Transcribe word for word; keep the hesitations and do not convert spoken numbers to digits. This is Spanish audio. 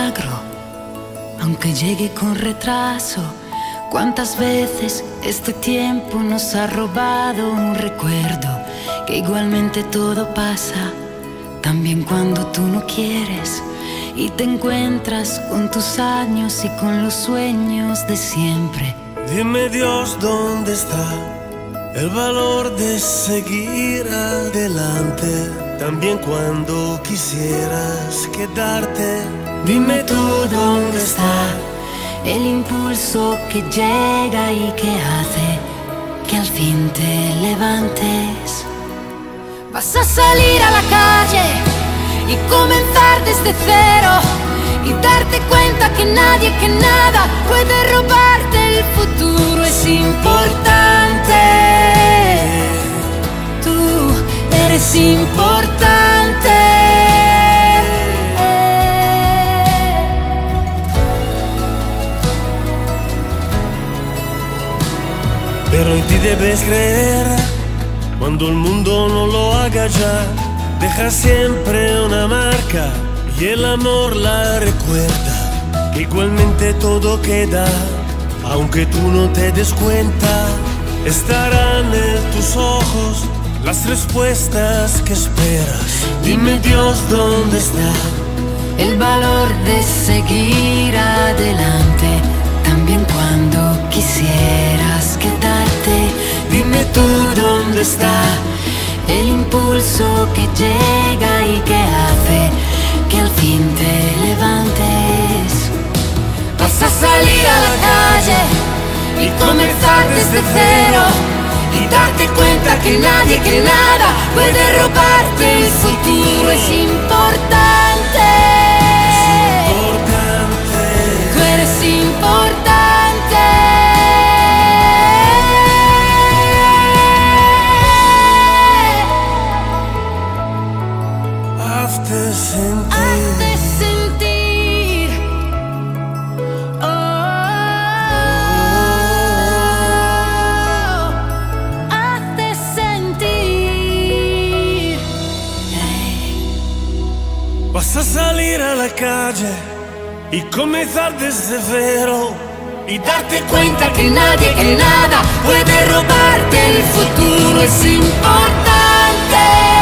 milagro, aunque llegue con retraso. Cuántas veces este tiempo nos ha robado un recuerdo, que igualmente todo pasa, también cuando tú no quieres, y te encuentras con tus años y con los sueños de siempre. Dime, Dios, ¿dónde está el valor de seguir adelante? También cuando quisieras quedarte. Dime tú dónde está el impulso que llega y que hace que al fin te levantes. Vas a salir a la calle y comenzar desde cero, y darte cuenta que nadie, que nada puede robarte el futuro. Es importante, tú eres importante. Pero en ti debes creer, cuando el mundo no lo haga ya. Deja siempre una marca y el amor la recuerda, que igualmente todo queda, aunque tú no te des cuenta. Estarán en tus ojos las respuestas que esperas. Dime, Dios, ¿dónde está el valor de seguir adelante, también cuando quisieras quedarte? Dime tú, ¿dónde está el impulso que llega y que hace que al fin te levantes? Vas a salir a la calle y comenzar desde cero, y darte cuenta que nadie, que nada puede robarte el futuro. Es importante, es importante. Tú eres importante. Hazte sentir, Hazte sentir, oh, hazte sentir. Hey. Vas a salir a la calle y comenzar desde cero, y darte cuenta Que nadie, que nada puede robarte el futuro. Es importante.